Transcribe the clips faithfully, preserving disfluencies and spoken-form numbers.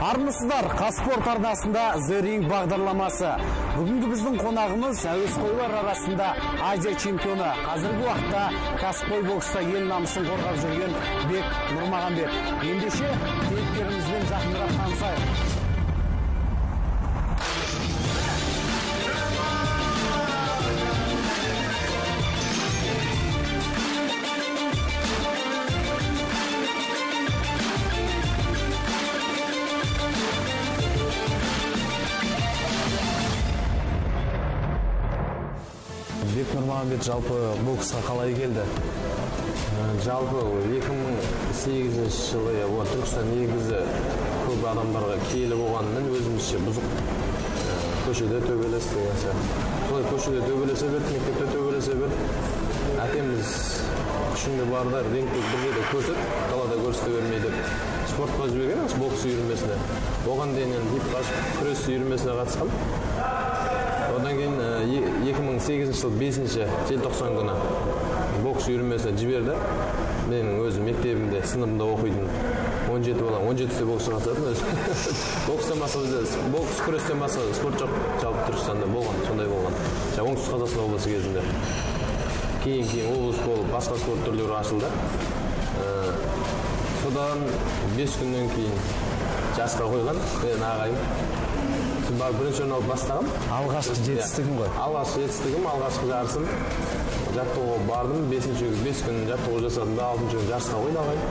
Армысыздар, Қазспорт арнасында The Ring бағдарламасы. Бүгінгі біздің қонағымыз әуесқойлар арасында Азия чемпионы. Қазіргі уақытта кәсіпқой бокста ел намысын қорғап жүрген Бек Нұрмағанбет. Ендеше кейіпкерімізбен жақынырақ танысайық. Бек Нұрмағанбет жалпы боксқа қалай келді? Жалпы екі мың сегізінші жылы Түркістан негізі көп адамдарға киелі болғанымен өзімізше бұзық көшеде төбелес деген сияқты. Солай көшеде төбелесе берді, мектепте төбелесе берді. Әкеміз күшінде барда рингте бір жерде көрсет, қалада көрсете бермей деп спортқа жіберген, бокс үйірмесіне. Оған дейін дип қашып күрес үйірмесіне қатысқан. Одан кейін екі мың сегізінші жыл бесінші желтоқсан күні бокс үйірмесіне жіберді. Менің өзім мектебімде, сыныбымда оқитын он жеті бала, он жетісінде боксқа қатысатын өзі. Бокстан басқа бізде, бокс күрестен басқа спорт жоқ, жалпы Түркістанда болған, сондай болған. Оңтүстік Қазақстан облысы кезінде. Кейін кейін облыс болып басқа спорт түрлері ашылды. Содан бес күннен кейін жасқа қойған, мен ағайым. Бірінші орын алып бастағам. Алғашқы жетістігім ғой. Алғашқы жетістігім, алғашқы жарысым. Жаттығуға бардым, бесінші бес күн жаттығу жасадым да, алтыншы күн жарысқа қойды ағайым.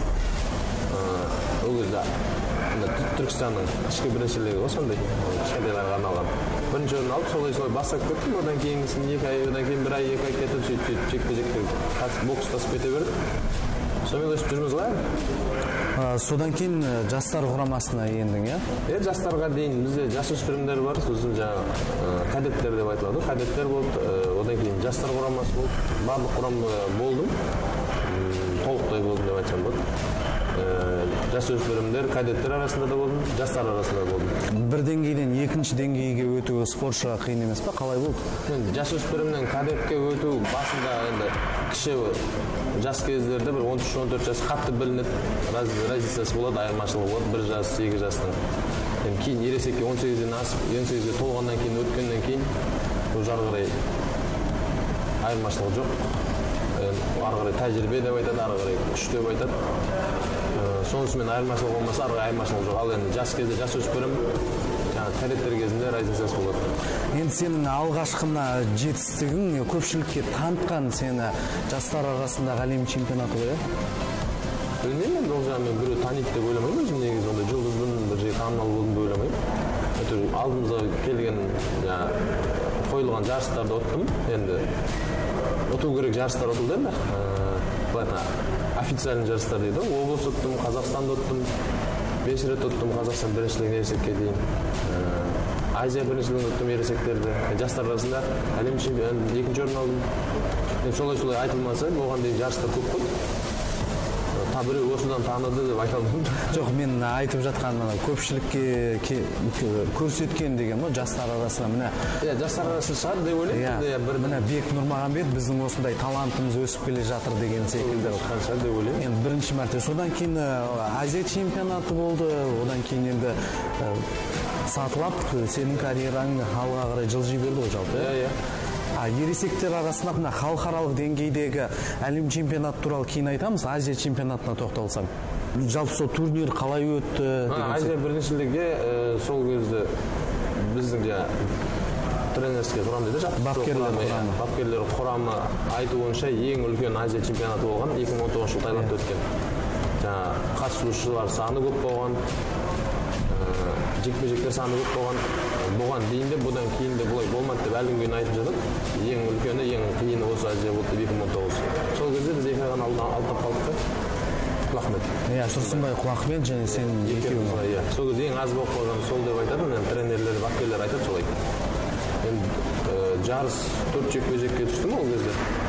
Ол кезде Түркістанның ішкі біріншілігі ғой сондай, кішкентайларға арналған. Бірінші орын алып, солай солай бастап кеттім. Одан кейінгісін екі ай, одан кейін бір ай, екі ай кетіп, сөйтіп сөйтіп жекпе-жекке қатысып бокстасып кете бердік. Сонымен өсіп жүрміз ғой. Содан кейін жастар құрамасына ендің, иә? Е, жастарға дейін бізде жасөспірімдер бар, сосын жаңа кадеттер деп айтылады. Кадеттер болды, одан кейін жастар құрамасы болды. Барлық құрам болдым. Толықтай болдым деп айтсам болады. Жасөспірімдер, кадеттер арасында да болдым, жастар арасында да болдым. Бір деңгейден екінші деңгейге өту спортшыға қиын емес па? Қалай болды? Жасөспірімнен кадетке өту басында енді кіші жас кездерде бір он үш он төрт жас қатты білінеді, разницасы болады, айырмашылығы болады, бір жас, екі жастың. Кейін ересекке он сегізден асып, он сегізге толғаннан кейін, өткеннен кейін, бұл жары қарай айырмашылығы жоқ. Ары қарай тәжірибе деп айтады, ары қарай күш деп айтады. Сонысымен айырмашылығы болмаса, ары қарай айырмашылығы жоқ. Ал енді жас кезде жас өспірім, кадеттер кезінде разницасы болады. Енді сенің алғашқына жетістігің көпшілікке танытқан сені жастар арасындағы әлем чемпионаты ғой, білмеймін, ол жағын мен біреу таниды деп ойламаймын, өзім негізі ондай жұлдызбын, бір жер танымал болдым деп ойламаймын. Алдымызға келген қойылған жарыстарды ұттым, енді ұту керек жарыстар ұтылды енді. Официальный жарыстар дейді, облыс ұттым, Қазақстанды ұттым, бес рет ұттым, Қазақстан біріншілігін ересекке дейін. Азия біріншілігін ұттым ересектерді. Жастар арасында әлем чемпионы екінші орын алдым. Солай-солай айтылмаса, оған дейін жарыстар көп қой. Біреу осыдан таныды деп айта алмаймын. Жоқ, мен айтып жатқан көпшілікке көрсеткен деген ғой, жастар арасында міне. Иә, жастар арасында шығар деп ойлаймын. Міне Бек Нұрмағанбет біздің осындай талантымыз өсіп келе жатыр деген секілді. Шығар деп ойлаймын. Енді бірінші мәрте. Содан кейін Азия чемпионаты болды, одан кейін енді сатылап, сенің карьераң алға қарай жылжи берді ғой жалпы. Иә, иә. Ересектер арасында мына халықаралық деңгейдегі әлем чемпионаты туралы кейін айтамыз, Азия чемпионатына тоқталсам. Жалпы сол турнир қалай өтті? Азия біріншілігі сол кезде біздің тренерский құрам дейді, бапкерлер құрамы айтуынша ең үлкен Азия чемпионаты болған, екі мың он тоғызыншы жыл Таиландта өткен. Қатысушылар саны көп болған, жекпе-жектер саны көп болған. Бұған дейін де, бұдан кейін де бұлай болмады деп әлі күнге айтып жатыр. Ең үлкені, ең қиыны осы Азия болды екі мың он тоғыз. Сол кезде біз екі айдан алдап қалдық та. Құлақмет. Иә, Тұрсынбай Құлақмет және сен екеуің. Иә. Сол кезде ең аз болып қалған сол деп айтады, мен тренерлер, бапкерлер айтады солай. Енді жарыс төрт жекпе-жекке түстім ол кезде.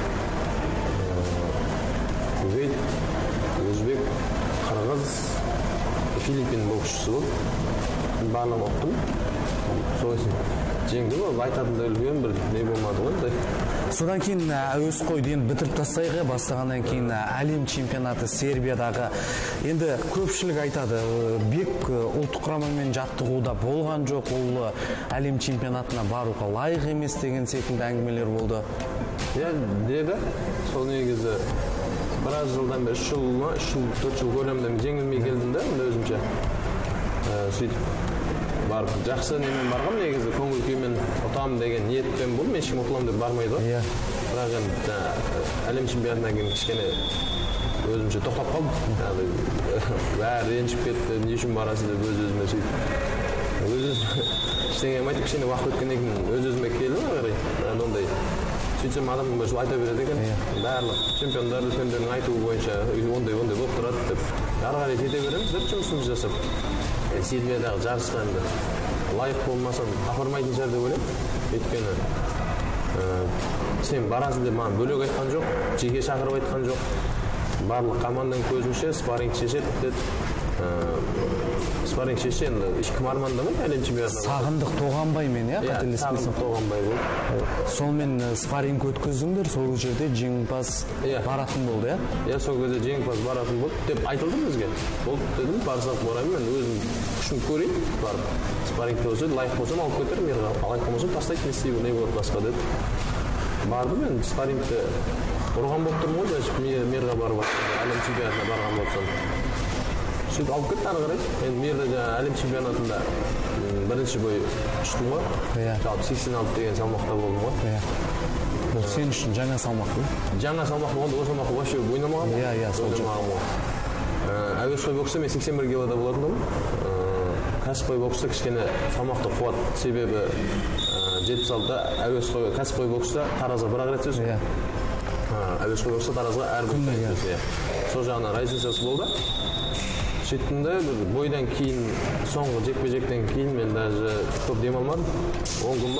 Кувейт, Өзбек, Қырғыз, Филиппин боксшысы болды. Барлығын ұқтым. Солайсын. жеңдім ол айтатындай үлкен бір не болмады ғой андай. Содан кейін әуесқой дейін бітіріп тастайық, бастағаннан кейін әлем чемпионаты Сербиядағы. Енді көпшілік айтады, бек ұлттық құрамамен жаттығуда болған жоқ, ол әлем чемпионатына баруға лайық емес деген секілді әңгімелер болды. Иә, деді. Сол негізі біраз жылдан бері, үш жыл ма, үш жыл, төрт жыл көлемінде жеңілмей келдім да, өзімше. Сөйтіп барып, жақсы немен барғам, негізі көңіл күймен ұтамын деген ниетпен бұл, мен ешкім ұтыламын деп бармайды ғой. Бірақ енді әлем чемпионатынан кейін кішкене өзімше тоқтап қалдым. Бәрі ренжіп кетті, не үшін барасыз деп өз-өзіме сөйтіп. Өз-өзіме ештеңе емайды, кішкене уақыт өткеннен кейін өз-өзіме келдім ары қарай. Ондай сөйтсем адамның бәрі айта береді екен. Барлық чемпиондар үлкендердің айтуы бойынша ондай-ондай болып тұрады деп. Ары қарай кете береміз деп жұмысымызды жасап. Сербиядағы жарысқа енді лайық болмасам апармайтын шығар деп ойлаймын. Өйткені сен барасың деп маған бөлек айтқан жоқ, жеке шақырып айтқан жоқ. Барлық команданың көзінше спарринг шешеді деді. Спарринг шешсе енді ешкім армандамайды әлем чемпионатына. Сағындық Тоғанбаймен, иә, қателеспесем. Сағындық Тоғанбай болды. Сонымен спарринг өткіздіңдер, сол жерде жеңімпаз баратын болды, иә? Иә, сол кезде жеңімпаз баратын болды деп айтылды бізге. Болды дедім, барсақ барайын, мен өзім күшін көрейін, барып. Спаррингте болса, лайық болсам алып кетерім, лайық болмасам тастайды, не істеймін, не болады басқа деді. Бардым мен спаррингте ұрған болып тұрмын ғой, значит, мерға барып әлем чемпионатына барған болсам. Сөйтіп алып кетті ары қарай. Енді мерде әлем чемпионатында бірінші бой ұштым ғой. Жалпы сексен алты деген салмақта болдым ғой. Бұл сен үшін жаңа салмақ қой? Жаңа салмақ болғанда, ол салмаққа вообще ойнамаған. Иә, иә, сол жоқ. Әуесқой бокста мен сексен бір килода болатындым. Кәсіпқой бокста кішкене салмақты қуат, себебі жетпіс алтыда әуесқой кәсіпқой бокста таразға бір-ақ рет түсесің. Әуесқой бокста таразға әрбір рет түсесің. Сол жағынан разницасы болды. Сөйттімді, бойдан кейін, соңғы жекпе-жектен кейін мен даже көп демалмадым. он күн ба,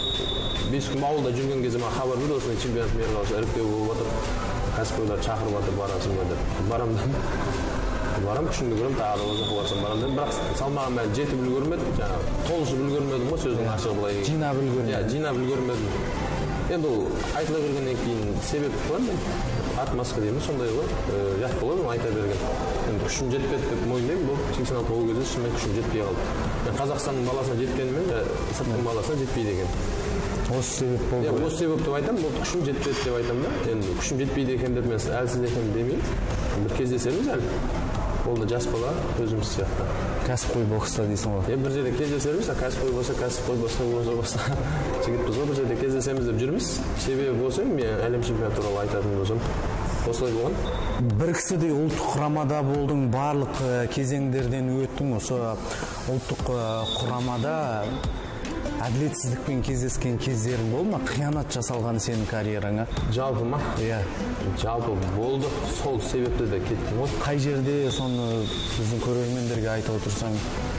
бес күн ба ауылда жүрген кезде маған хабар берді, осының чемпионат мерге алса іріктеу болып жатыр, кәсіпқойлар шақырып жатыр, барасың ба деп. Барам дедім. Барам, күшімді көрем, тағы ол жаққа барсам барам дедім. Бірақ салмағым әлі жетіп үлгермедім, жаңағы толысып үлгермедім ғой сөздің ашығы былай. Жинап үлгермедім. Иә, жинап үлгермедім. Енді ол айтыла бергеннен кейін себеп қылам мен. Атмосфера дейміз, сондай ғой, жат болады, айта берген. Енді күшім жетпеді деп мойындаймын, бұл сексен алты ол кезде шынымен күшім жетпей қалды. Мен Қазақстанның баласына жеткенімен, сырттың баласына жетпейді екен. Осы себеп болды. Иә, осы себеп деп айтамын, бұл күшім жетпеді деп айтамын да. Енді күшім жетпейді екен деп мен әлсіз екен демеймін. Бір кездесерміз әлі. Ол да жас бала, өзіміз сияқты. Кәсіпқой бокста дейсің ғой. Е, бір жерде кездесерміз, кәсіпқой болса, кәсіпқой болса, болса, болса. Жігітпіз ғой, бір жерде кездесеміз деп жүрміз. Себебі болса, мен әлем чемпионаты туралы айтатын болсам, осылай болған. Бір кісідей ұлттық құрамада болдың, барлық кезеңдерден өттің. Осы ұлттық құрамада әділетсіздікпен кездескен кездерің болды ма? Қиянат жасалған сенің карьераңа? Жалпы ма? Иә. Жалпы болды. Сол себепті де кеттім ғой. Қай жерде соны біздің көрермендерге айта отырсаң?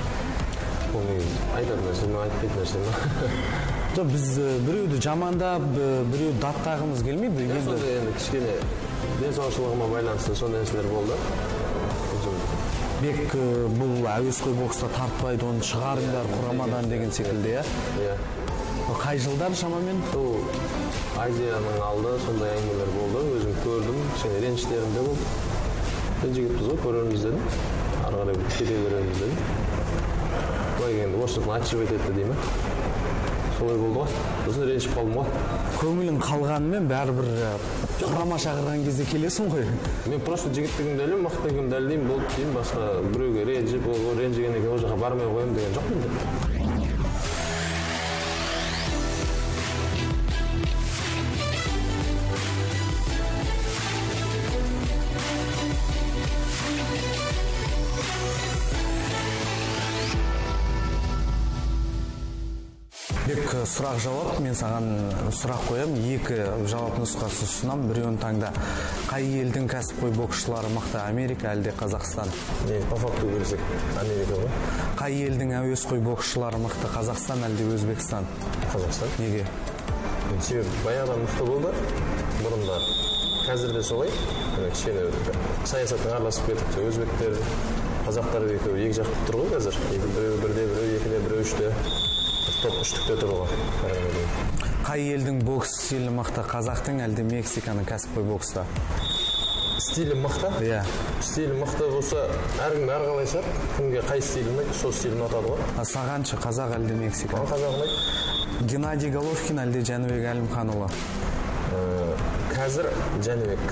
Ол негізі айтатын нәрсе ме, айтпайтын нәрсе ме? Жоқ, біз біреуді жамандап, біреуді даттағымыз келмейді. Иә, сонда енді кішкене денсаулығыма байланысты сондай нәрселер болды. Бек бұл әуесқой бокста тартпайды, оны шығарыңдар құрамадан деген секілді, иә? Иә. Қай жылдар шамамен? Сол Азияның алды сондай әңгімелер болды, өзім көрдім, кішкене реніштерім де болды. Біз жігітпіз ғой, көрерміз дедім, ары қарай кете береміз дедім. Былай енді орысшылықтан отчет етті дей ме? Солай болды ғой, сосын ренішіп қалдым ғой. Көңілің қалғанымен бәрібір құрама шақырған кезде келесің ғой. Мен просто жігіттігімді дәлеймін, мықтылығымды дәлеймін, болды деймін, басқа біреуге ренжіп, ол ренжігеннен кейін ол жаққа бармай қоямын деген жоқ менде. Бек, сұрақ жауап, мен саған сұрақ қоям, екі жауап нұсқасы ұсынам, біреуін таңда. Қай елдің кәсіпқой боксшылары мықты, Америка әлде Қазақстан? Не, по факту көрсек, Америка ғой. Қай елдің әуесқой боксшылары мықты, Қазақстан әлде Өзбекстан? Қазақстан. Неге? Себебі баяғыдан мықты болды, бұрында. Қазір де солай, кішкене саясаттың араласып кетіп, өзбектер, қазақтар екеуі екі жақ тұр ғой қазір. Біреу бірде, біреу екіде, біреу үште. топ үштікте тұрған. Қай елдің бокс стилі мықты, қазақтың әлде Мексиканың кәсіпқой бокста? Стилі мықты? Иә. Стилі мықты болса, әркім әрқалай шығар. Кімге қай стилі ұнайды, сол стилін ұнатады ғой. Сағаншы қазақ әлде Мексика? Қазақ ұнайды. Геннадий Головкин әлде Жәнібек Әлімханұлы? Қазір Жәнібек.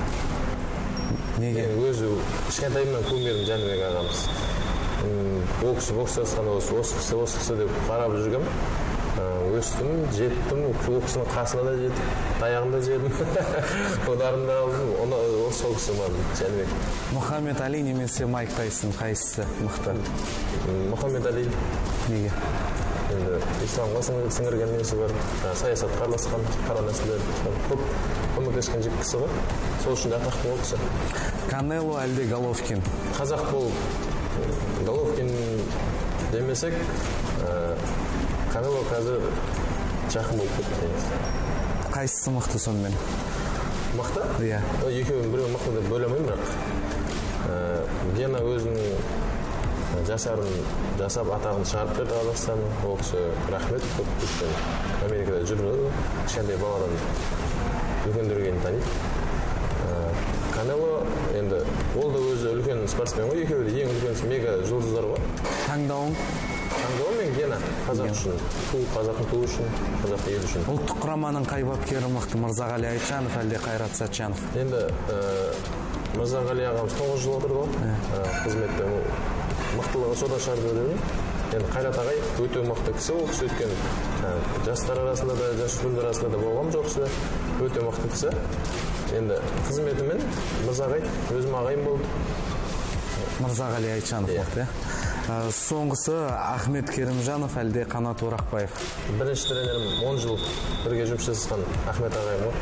Неге? Өзі кішкентайымнан көрмедім Жәнібек ағамыз. Ол кісі бокстасқан осы кісі осы кісі деп қарап жүргем. Өстім, жеттім, ол кісінің қасына да жеттім, таяғында жедім. Одарында алдым, осы ол кісі маған Жәнібек. Мұхаммед Али немесе Майк Тайсон қайсысы мықты? Мұхаммед Али. Неге? Енді исламға сіңірген несі бар, саясатқа араласқан, қара нәсілдер көп көмектескен жік кісі ғой. Сол үшін де атақты ол кісі. Канело әлде Головкин? Қазақ болып Головкин демесек, Канело қазір жақын болып кетті. Қайсысы мықты сонымен? Мықты? Иә. Екеуін біреуін мықты деп бөлемеймін, бірақ Гена өзінің жасарын жасап атағын шығарып берді Қазақстан. Ол кісі рахмет, көп кеткен. Америкада жүрді, кішкентай баладан үлкендерген таниды. Канело енді ол да өзі үлкен спортсмен ғой, екеуі де ең үлкен мега жұлдыздар ғой. Таңдауың? Таңдауым мен Гена, қазақ үшін, қазақтың туы үшін, қазақ ел үшін. Ұлттық құраманың қай бапкері мықты, Мырзағали Айтжанов әлде Қайрат Сәтжанов? Енді Мырзағали ағамыз тоғыз жыл отырды ғой қызметте, мықтылығы сода шығарды өдемін. Енді Қайрат ағай өте мықты кісі, ол кісі өткен жастар арасында да, жасөспірімдер арасында да болған жоқ кісі, өте мықты кісі. Енді қызметімен Мырзағали өзім ағайым болды. Мырзағали Айтжанов мықты, иә? Соңғысы Ахмет Керімжанов әлде Қанат Орақбаев? Бірінші тренерім он жыл бірге жұмыс жасасқан Ахмет ағайым ғой.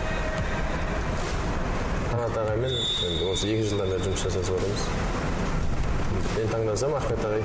Қанат ағаймен осы екі жылдан бері жұмыс жасасып отырмыз. Мен таңдасам Ахмет ағай.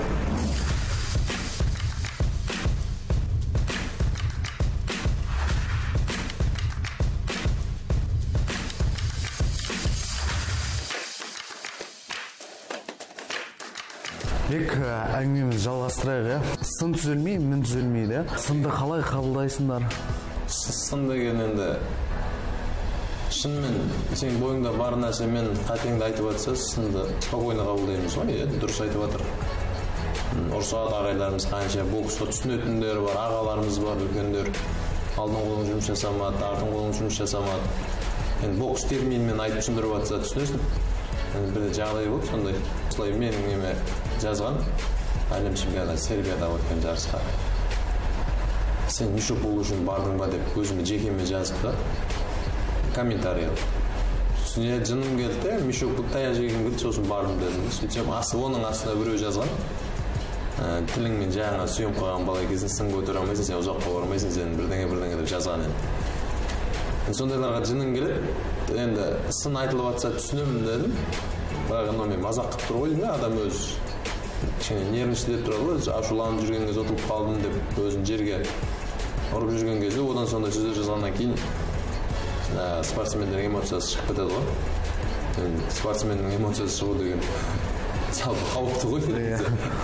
Бек, әңгімеміз жалғастырайық, иә? Сын түзелмей, мін түзелмейді. Сынды қалай қабылдайсыңдар? Сын деген енді шынымен сен бойыңда бар нәрсемен қатеңді айтып жатса, сынды спокойно қабылдаймыз ғой, дұрыс айтып жатыр. Ұрсады ағайларымыз қанша, боксқа түсінетіндер бар, ағаларымыз бар, үлкендер. Алдың қолың жұмыс жасамады, артың қолың жұмыс жасамады. Енді бокс терминмен айтып түсіндіріп жатса, түсінесің. Бір жағдай болды, сондай. Осылай менің неме жазған, әлем чемпионаты Сербияда өткен жарысқа. Сен мишок болу үшін бардың ба деп өзіме жекеме жазып та, комментарий. Үстіне жыным келді, мишок тая жегім келді, сосын бардым дедім. Сөйтсем, оның астына біреу жазған. Тіліңмен жаңа сүйем қойған бала кезін сын көтере алмайсың, сен ұзаққа бармайсың, сен бірдеңе-бірдеңе деп жазған енді. Сондайларға жыным келеді, енді сын айтылып жатса түсінемін дедім. Бірақ енді мен мазақ қылып тұр ғой деймін, адам өз кішкене нервничать тұрады ғой, ашуланып жүрген кезде ұтылып қалдым деп өзін жерге ұрып жүрген кезде, одан сондай сөздер жазғаннан кейін спортсмендердің эмоциясы шығып кетеді ғой. Спортсменнің эмоциясы шығу деген жалпы қауіпті ғой.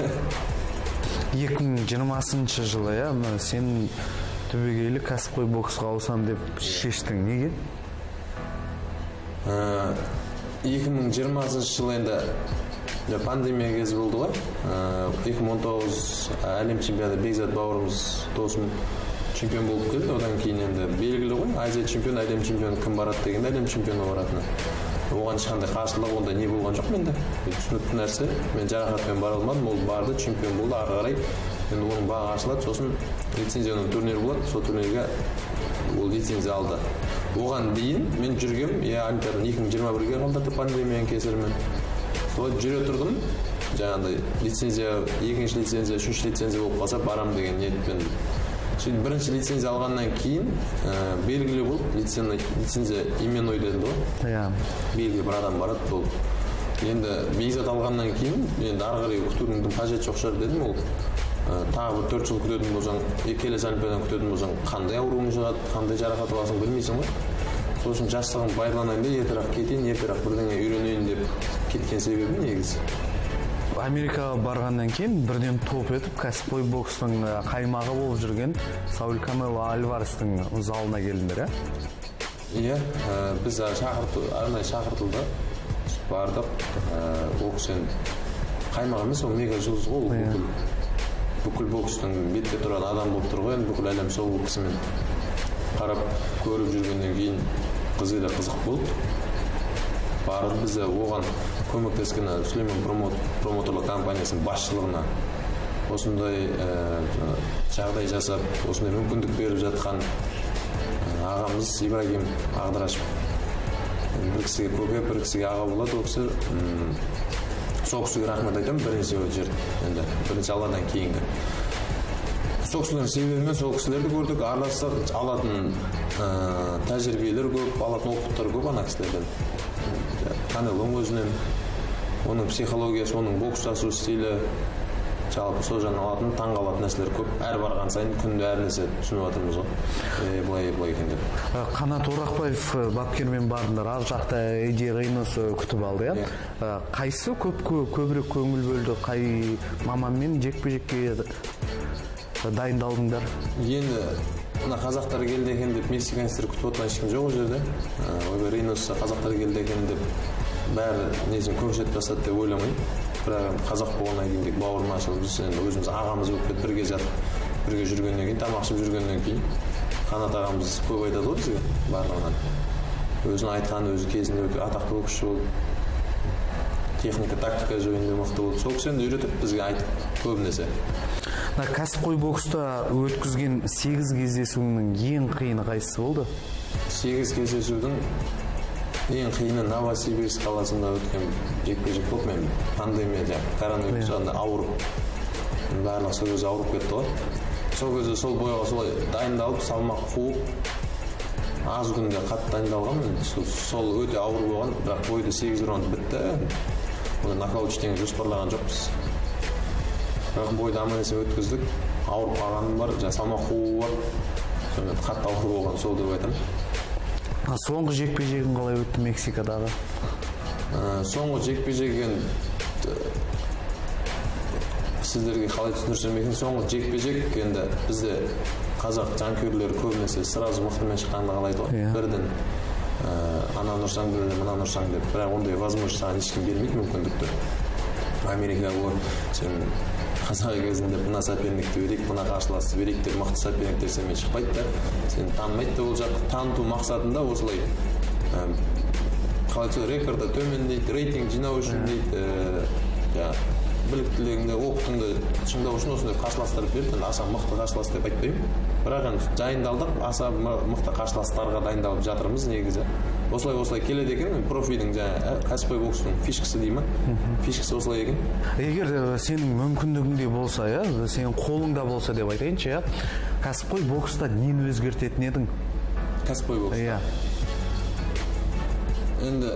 екі мың жиырмасыншы жылы, иә, сен түбегейлі кәсіпқой боксқа ауысам деп шештің, неге? екі мың жиырмасыншы жылы енді пандемия кезі болды ғой. екі мың он тоғыз әлем чемпионаты Бекзат бауырымыз досым чемпион болып келді. Одан кейін енді белгілі ғой, Азия чемпионы, әлем чемпионы кім барады деген, әлем чемпионы баратыны. Оған ешқандай қарсылық, онда не болған жоқ менде. Түсінікті нәрсе, мен жарақатпен бара алмадым, ол барды, чемпион болды, ары қарай. Енді оның бағы ашылады, сосын лицензияның турнир болады, сол турнирге ол лицензия алды. Оған дейін мен жүргем, я Олимпиададан екі мың жиырма бірге қалдырды пандемияның кесірімен. Солай жүре тұрдым, жаңағыдай лицензия, екінші лицензия, үшінші лицензия болып қалса барам деген ниетпен. Сөйтіп бірінші лицензия алғаннан кейін белгілі болып, лицензия именной деді ғой. Иә. Белгілі бір адам барады болды. Енді Бекзат алғаннан кейін, енді ары қарай күтудің қажеті жоқ шығар дедім, ол тағы бір төрт жыл күтетін болсаң, келесі олимпиададан күтетін болсаң, қандай ауруың шығады, қандай жарақат аласың білмейсің ғой. Сосын жастығым пайдаланайын да, ертерек кетейін, ертерек бірдеңе үйренейін деп кеткен себебі негізі. Америкаға барғаннан кейін бірден топ етіп кәсіпқой бокстың қаймағы болып жүрген Сауль Канело Альварестің залына келдіңдер, ә? Иә, біз арнайы шақыртылды, бардық. Ол кісі қаймағы емес, ол мега жұлдыз ғой. Бүкіл бокстың бетте тұрады адам болып тұр ғой, бүкіл әлем сол кісімен қарап көріп жүргеннен кейін қызы да қызық болды. Барып біз оған көмектескен Сүлеймен промоторлық компаниясының басшылығына осындай жағдай жасап, осындай мүмкіндік беріп жатқан ағамыз Ибрагим Ағдырашев. Бір кісіге көке, бір кісіге аға болады, ол кісі сол кісіге рахмет айтамын бірінші жер, енді бірінші алладан кейінгі. Сол кісілердің себебімен сол кісілерді көрдік, аралассақ алатын тәжірибелер көп, алатын оқыттар көп ана кісілерден. Канелоның өзінен, оның психологиясы, оның бокс жасау стилі, жалпы сол жағынан алатын, таң қалатын нәрселер көп. Әр барған сайын күнде әр нәрсе түсініп жатырмыз ғой. Былай былай екен деп. Қанат Орақбаев бапкермен бардыңдар, ар жақта Эдди Рейнос күтіп алды, иә? Қайсы көп көбірек көңіл бөлді, қай маманмен жекпе-жекке дайындалдыңдар? Енді мына қазақтар келді екен деп мексиканецтер күтіп отырған ешкім жоқ ол жерде. Ойбай Рейнос қазақтар келді екен деп бәрі несін көкшетіп тастады деп ойламаймын. Бірақ қазақ болғаннан кейін тек бауырмашылық, біз енді өзіміз ағамыз болып кетіп бірге жатып, бірге жүргеннен кейін, тамақ ішіп жүргеннен кейін Қанат ағамыз көп айтады ғой бізге барлығынан. Өзінің айтқан, өзі кезінде өте атақты боксшы болды. Техника, тактика жөнінде мықты болды. Сол кісі енді үйретіп бізге айтып көбінесе. Кәсіпқой бокста өткізген сегіз кездесуінің ең қиыны қайсысы болды? сегіз кездесудің ең қиыны Новосибирск қаласында өткен жекпе-жек болды. Мен пандемия, коронавирус ауырып, барлығы сол кезде ауырып кетті ғой. Сол кезде сол бойға солай дайындалып, салмақ қуып, аз күнде қатты дайындалған. Сол өте ауыр болған, бірақ бойды сегіз раунд бітті. Оны нокаут ештеңе жоспарлаған жоқпыз. Бірақ бойды аман-есен өткіздік. Ауырып қалғаным бар, салмақ қуы бар. Сонымен қатты ауыр болған сол деп айтамын. Соңғы жекпе-жегін қалай өтті Мексикадағы? Соңғы жекпе-жеген сіздерге қалай түсіндірсем екен, соңғы жекпе-жек енді бізде қазақ жанкүйерлер көбінесе сразу мықтымен шыққанды қалайды ғой. Бірден ананы ұрсаң, бірден мынаны ұрсаң деп. Бірақ ондай возможность саған ешкім бермейді мүмкіндікті. Америка ғой, сен қазақ кезінде мына соперникті берейік, мына қарсыласты берейік деп мықты соперниктер сенімен шықпайды да. Сен танымайды да ол жақ. Таныту мақсатында осылай қалай сөйлесем, рекорды төмендейді, рейтинг жинау үшін дейді, біліктілігіңді, оқытыңды шыңдау үшін осындай қарсыластар берді. Аса мықты қарсылас деп айтпаймын. Бірақ дайындалдық, аса мықты қарсыластарға дайындалып жатырмыз негізі. Осылай-осылай келеді екен, профидің кәсіпқой бокстың фишкасы деймін. Фишкасы осылай екен. Егер сенің мүмкіндігіңде болса, сенің қолыңда болса деп айтайыншы, кәсіпқой бокста нені өзгертетін едің? Кәсіпқой бокста? Иә. Енді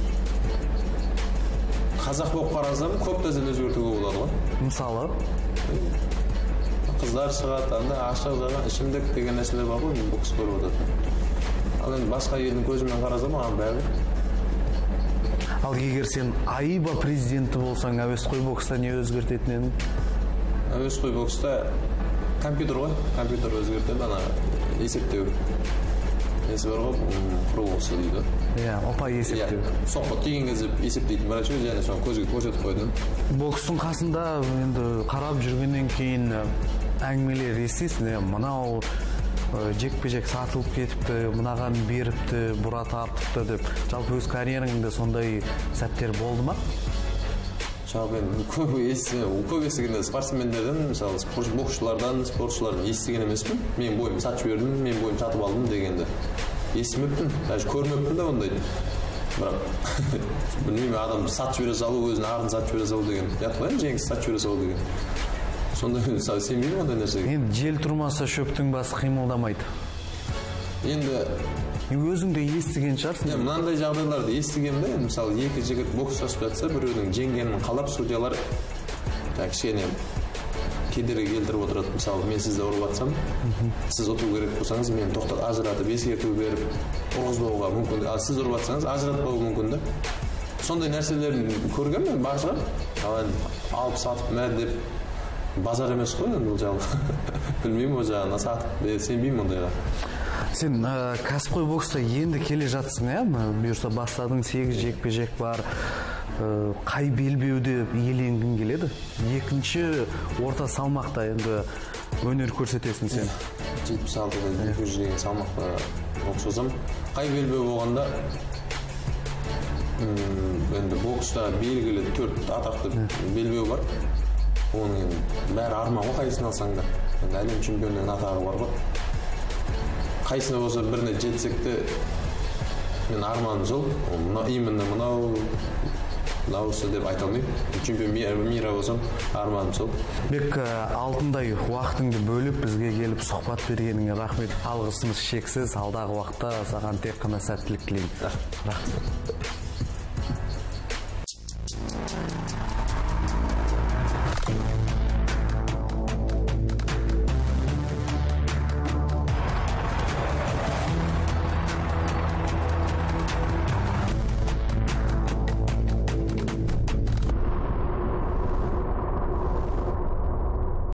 қазақ болып қарасам, көп нәрсені өзгертуге болады ғой. Мысалы? Қыздар шығады, ашық жаған ішімдік деген нәрселер бар ғой, бокс көріп отырады. Ал енді басқа елдің көзімен қарасам, маған бәрі. Ал егер сен АИБА президенті болсаң, әуесқой бокста не өзгертетін едің? Әуесқой бокста компьютер ғой, компьютер өзгертеді, ана есептеу. Несі бар ғой, құрылғысы дейді. Иә, ұпай есептеу. Соққы тиген кезде есептейтін бірақ сөз, және соны көзге көрсетіп қойдым. Бокстың қасында енді қарап жүргеннен кейін әңгімелер естисің, мынау жекпе-жек сатылып кетіпті, мынаған беріпті, бұра тартыпты деп. Жалпы өз карьеріңде сондай сәттер болды ма? Жалпы көп естігенде спортсмендерден, мысалы боксшылардан, спортшылардан естіген емеспін. Мен бойым сатып бердім, мен бойым сатып алдым дегенді. Естімеппін, даже көрмеппін да ондайды. Бірақ білмеймін, адам сатып бере салу, өзінің арын сатып бере салу деген. Жатпаймын, жеңіс сатып бере салу деген. Сондай сенбеймін ондай нәрсеге. Енді жел тұрмаса шөптің басы қимылдамайды. Енді өзің де естіген шығарсың. Мынандай жағдайларды естігем де, мысалы екі жігіт бокс жасап жатса, біреудің жеңгенін қалап судьялар кішкене кедергі келтіріп отырады. Мысалы мен сізді ұрып жатсам, сіз ұту керек болсаңыз, мен тоқтат ажыратып ескерту беріп, ұрғызбауға мүмкін. Ал сіз ұрып жатсаңыз, ажыратпауы мүмкін де. сондай нәрселерін көргенмін башырақ. Ал алып сатып мә деп базар емес қой енді бұл жағы. Білмеймін, ол жағына сатып сенбеймін ондайға. Сен кәсіпқой бокста енді келе жатсың, иә? Бұйырса бастадың, сегіз жекпе-жек бар. Қай белбеуде иеленгің келеді? Екінші орта салмақта енді өнер көрсетесің сен. жетпіс алтыда екі жүз деген салмақта боксасам, қай белбеу болғанда енді бокста белгілі төрт атақты белбеу бар. Оның бәрі арман ғой, қайсысын алсаң да. Енді әлем чемпионының атағы бар ғой. Қайсына болса біріне жетсек те мен арманым сол. Именно мынау Лаусы деп айта алмаймын. Чемпион мира болсам, арманым сол. Бек, алтындай уақытыңды бөліп бізге келіп сұхбат бергеніңе рахмет. Алғысымыз шексіз. Алдағы уақытта саған тек қана сәттілік тілеймін. Рахмет.